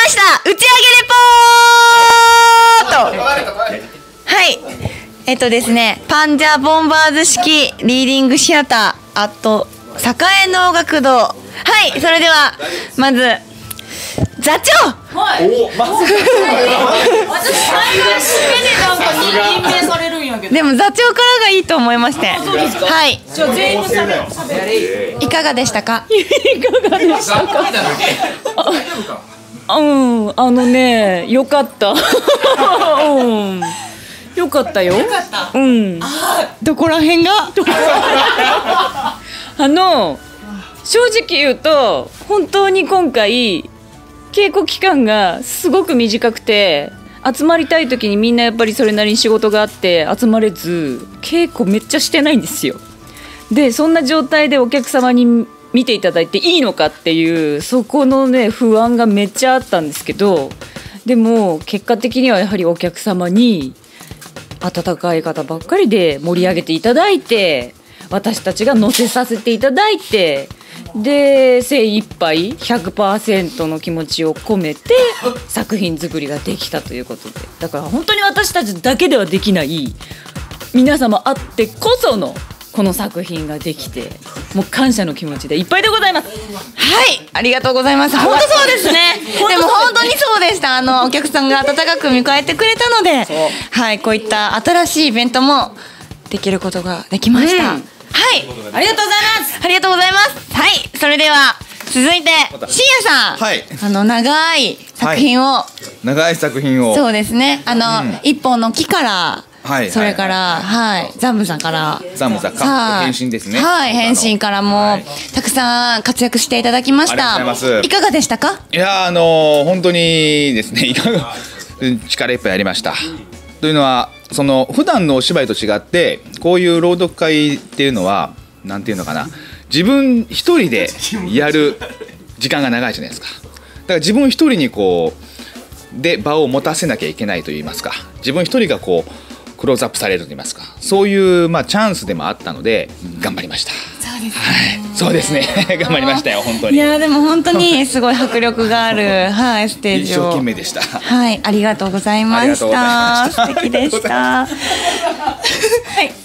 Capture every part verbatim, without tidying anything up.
した。打ち上げレポート。はい。えっとですね、パンジャーボンバーズ式リーディングシアターアット栄能楽堂。はい、それではまず座長。 はい。お、まず。私最後締めでなんか任命されるんやけど。 でも座長からがいいと思いまして。 そうですか。 はい。 じゃあ全員喋る。 いかがでしたか。 いかがでしたか。うん、あのね、よかった。うん。よかったよ。よかった。うん。 どこら辺が。 あの正直言うと本当に今回稽古期間がすごく短くて、集まりたい時にみんなやっぱりそれなりに仕事があって集まれず、稽古めっちゃしてないんですよ。でそんな状態でお客様に見ていただいていいのかっていう、そこのね不安がめっちゃあったんですけど、でも結果的にはやはりお客様に温かい方ばっかりで盛り上げていただいて、私たちが乗せさせていただいて、で精一杯 ひゃくパーセント の気持ちを込めて作品作りができたということで、だから本当に私たちだけではできない皆様あってこそのこの作品ができて、もう感謝の気持ちでいっぱいでございます。 はい、ありがとうございます。本当そうですね。でも本当にそうでした。あのお客さんが温かく迎えてくれたので、はい、こういった新しいイベントもできることができました。うん、はい、 ありがとうございます。 ありがとうございます。はい、それでは続いてしんやさん、 はい、 あの長い作品を、はい、 長い作品を、 そうですね、あの、うん、一本の木から、 はい、 それから、はい、はい、ザンムさんから、 ザンムさんか変身ですね。 はい、変身からも、はい、たくさん活躍していただきました。 ありがとうございます。 いかがでしたか。 いや、あのー、本当にですね、いかが力いっぱいやりました。というのは、その普段のお芝居と違ってこういう朗読会っていうのはなんていうのかな、自分一人でやる時間が長いじゃないですか。だから自分一人にこうで場を持たせなきゃいけないといいますか、自分一人がこうクローズアップされると言いますか、そういうまあチャンスでもあったので頑張りました。 そうですね、 はい、そうですね頑張りましたよ本当に。 いやでも本当にすごい迫力がある、はい、ステージを一生懸命でした。 はい、ありがとうございました。素敵でした。はい、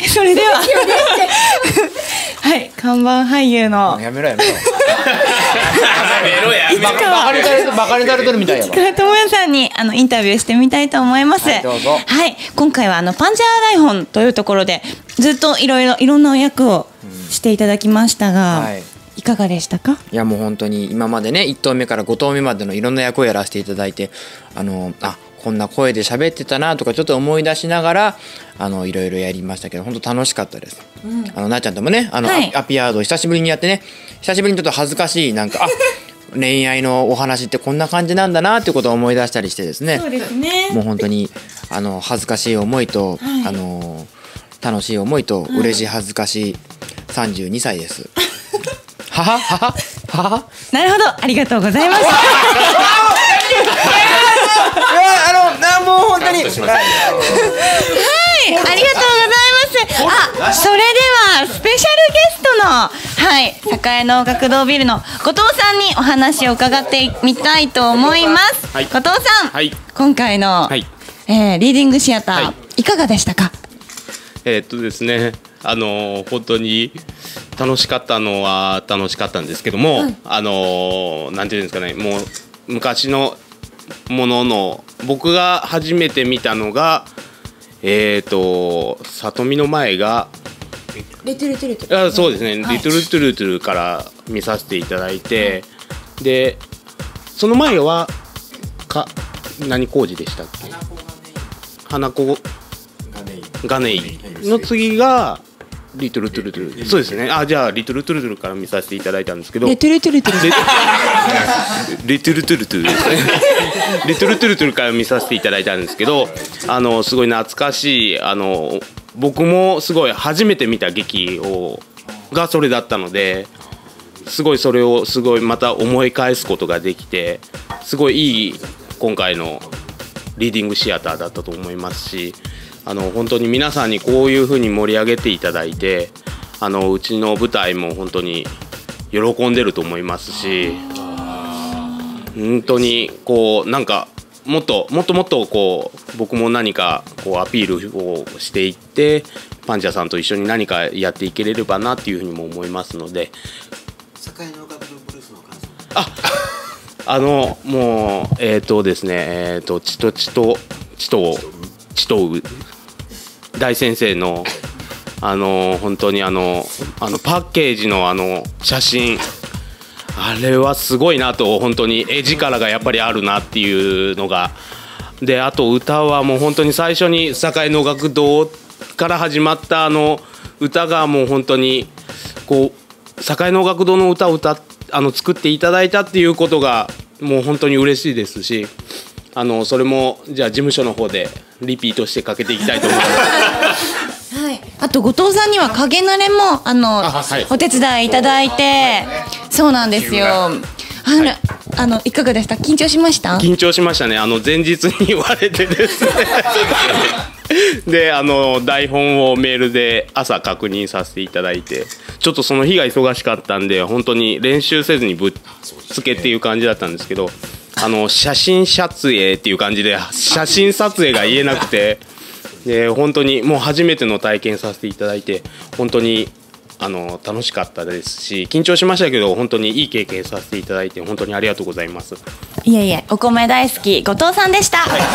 それでははい、看板俳優のやめろやめろ。やめろやめろ。バカにされてバカにされてるみたいやわ。 市川智也さんにあのインタビューしてみたいと思います。 はい、どうぞ。 はい、今回はあのパンジャー台本というところでずっといろいろいろんな役をしていただきましたが、はい、いかがでしたか。 いやもう本当に今までねいっとうめからごとうめまでのいろんな役をやらせていただいて、あのあこんな声で喋ってたなとかちょっと思い出しながらあのいろいろやりましたけど、本当楽しかったです。うん、あのなっちゃんともねあの、はい、アピアード久しぶりにやってね、久しぶりにちょっと恥ずかしいなんかあ恋愛のお話ってこんな感じなんだなっていうことを思い出したりしてですね。 そうですね。 もう本当にあの恥ずかしい思いと、はい、あの楽しい思いと、はい、嬉しい恥ずかしいさんじゅうにさいです。はははははは。 なるほど、ありがとうございます。 いやあのなもう本当に。はい、ありがとうございます。あ、それではスペシャルゲストのはい栄能楽堂ビルの後藤さんにお話を伺ってみたいと思います。はい、後藤さん、はい、今回の、はい、えー、リーディングシアター、はい、いかがでしたか。 えー、っとですね、あのー、本当に楽しかったのは楽しかったんですけども、はい、あのー、なんていうんですかね、もう昔のものの僕が初めて見たのがえっ、ー、と里見の前がリトルトゥルトゥル、 あ、そうですね、はい、リトルトゥルトゥルから見させていただいて、はい、でその前はか何工事でしたっけ、花子ガネイの次がリトルトゥルトゥル、そうですね。あ、じゃあリトルトゥルトゥルから見させていただいたんですけど、 リトルトゥルトゥルリトルトゥルトゥルですね。リトルトゥルトゥルから見させていただいたんですけど、あのすごい懐かしい、あの僕もすごい初めて見た劇をがそれだったので、すごいそれをすごいまた思い返すことができて、すごいいい今回のリーディングシアターだったと思いますし、あの本当に皆さんにこういう風に盛り上げていただいて、あのうちの舞台も本当に喜んでると思いますし、 本当にこうなんかもっともっともっとこう僕も何かこうアピールをしていってパンチャーさんと一緒に何かやっていけれればなっていうふうにも思いますので。 栄能楽堂ブルースの感想。 あ、あのもうえっ、ー、とですねえっ、ー、とちとちとちとちとう大先生のあの本当にあのあのパッケージのあの写真。あれはすごいなと本当に絵力がやっぱりあるなっていうのがであと歌はもう本当に最初に栄能楽堂から始まったあの歌がもう本当にこう栄能楽堂の歌を歌あの作っていただいたっていうことがもう本当に嬉しいですしあのそれもじゃあ事務所の方でリピートしてかけていきたいと思います。 はい、あと後藤さんには影慣れもあの、はい、お手伝いいただいてそうなんですよ。あの、はい、あのいかがでした？緊張しました？ 緊張しましたね。あの前日に言われてですねであの台本をメールで朝確認させていただいてちょっとその日が忙しかったんで本当に練習せずにぶっつけっていう感じだったんですけどあの写真撮影っていう感じで写真撮影が言えなくてで本当にもう初めての体験させていただいて本当にあの楽しかったですし緊張しましたけど本当にいい経験させていただいて本当にありがとうございます。 いえいえお米大好き後藤さんでした、はい、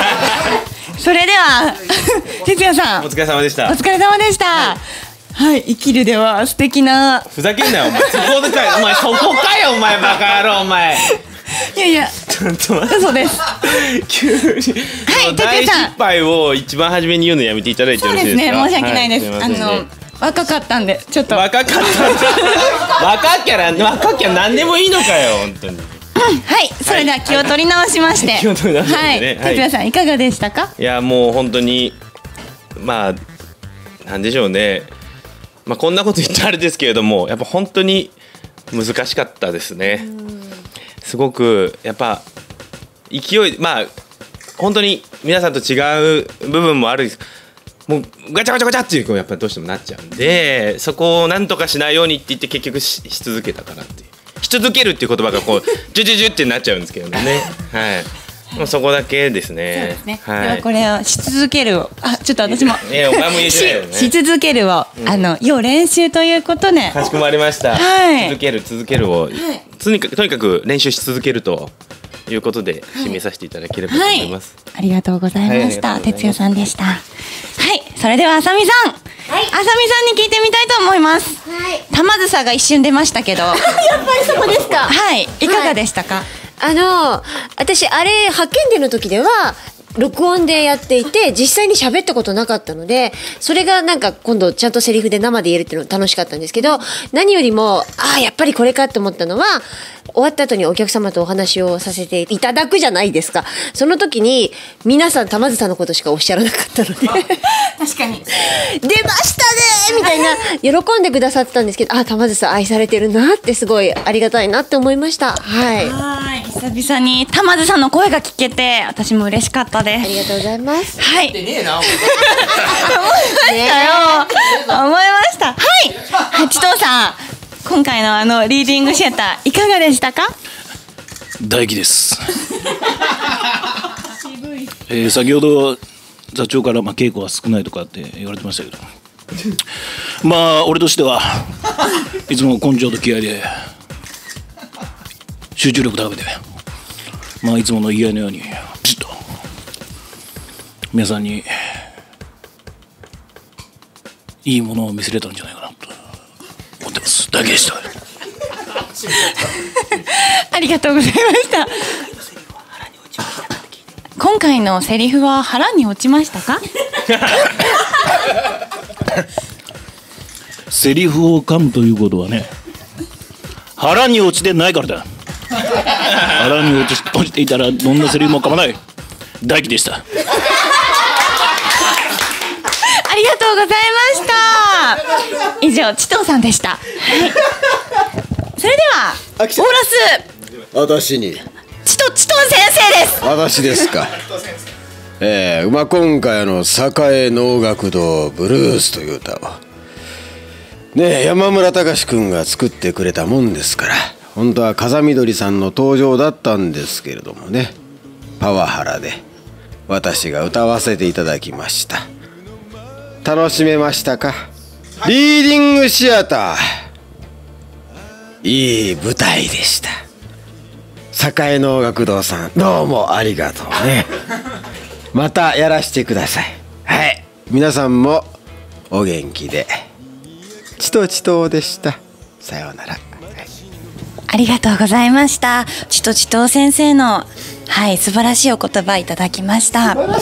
それでは哲也さんお疲れ様でした。 お疲れ様でした、はいはい、生きるでは素敵なふざけんなよお前そこでかよお前そこかよお前バカ野郎お前いやいやちょっと待って嘘です急にはい大失敗を一番初めに言うのやめていただいてよろしいですか。 そうですね申し訳ないです、はい、あの若かったんでちょっと若かったんで若きゃ若きゃ何でもいいのかよ本当にはいそれでは気を取り直しまして、はい、 気を取り直しましてね哲也さんいかがでしたか。 いやもう本当にまあなんでしょうねまあこんなこと言ったらあれですけれどもやっぱ本当に難しかったですね。すごくやっぱ勢いまあ本当に皆さんと違う部分もあるもうガチャガチャガチャっていうやっぱりどうしてもなっちゃうんでそこをなんとかしないようにって言って結局 し, し続けたかなっていうし続けるっていう言葉がこうジュジュジュってなっちゃうんですけどねはいもうそこだけですね。 そうですね、はい、ではこれをし続けるをあちょっと私もえお前も言えてないよねし, し続けるを、うん、あの要練習ということでかしこまりました、はい、続ける続けるを、はい、とにかくとにかく練習し続けるということで締めさせていただければと思います、 はいはい、ありがとうございました、はい、哲也さんでした。はいそれではあさみさん、はい、あさみさんに聞いてみたいと思います、はい、玉梓が一瞬出ましたけどやっぱりそこですか。 はいいかがでしたか。はいあの私あれ発見での時では録音でやっていて実際に喋ったことなかったのでそれがなんか今度ちゃんとセリフで生で言えるっていうの楽しかったんですけど何よりもああやっぱりこれかと思ったのは終わった後にお客様とお話をさせていただくじゃないですか。その時に皆さん玉梓のことしかおっしゃらなかったので確かに出ましたねみたいな喜んでくださってたんですけどあ玉梓愛されてるなってすごいありがたいなって思いました。はいはい久々に玉梓の声が聞けて私も嬉しかったです。 ありがとうございます。 はい。 ねえな。 思いましたよ。思いました。はい。八藤さん、今回のあのリーディングシアターいかがでしたか。 大輝です。えー、先ほど座長からまあ稽古は少ないとかって言われてましたけど、まあ俺としてはいつも根性と気合で集中力高めて、まあいつもの言い合いのようにピシッと皆さんにいいものを見せれたんじゃないかなと思ってます。だけでした。 ありがとうございました。今回のセリフは腹に落ちましたか。 セリフを噛むということはね、腹に落ちてないからだ。腹に落ち、落ちていたらどんなセリフも噛まない。大輝でした。 ありがとうございました。以上、チトーさんでした。はい、それではオーラス私にチトチトー先生です。 私ですか。えー、まあ今回の栄能楽堂ブルースという歌をねえ山村隆君が作ってくれたもんですから本当は風見鶏さんの登場だったんですけれどもね、パワハラで私が歌わせていただきました。楽しめましたか？リーディングシアター、いい舞台でした。栄能楽堂さん、どうもありがとうね。またやらしてください。はい、皆さんもお元気で。ちとちとでした。さようなら。 ありがとうございました。ちとちと先生のはい素晴らしいお言葉いただきました。はい、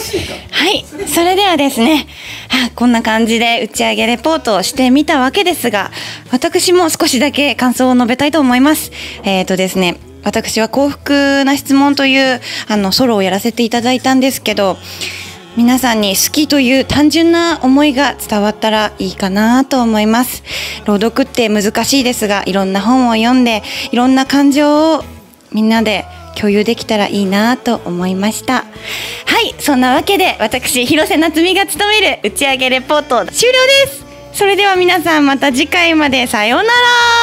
それではですね、はこんな感じで打ち上げレポートをしてみたわけですが、私も少しだけ感想を述べたいと思います。えーとですね、私は幸福な質問というあのソロをやらせていただいたんですけど、皆さんに好きという単純な思いが伝わったらいいかなと思います。朗読って難しいですが、いろんな本を読んでいろんな感情をみんなで共有できたらいいなと思いました。はい、そんなわけで私広瀬夏美が務める打ち上げレポート終了です。それでは皆さんまた次回まで、さようなら。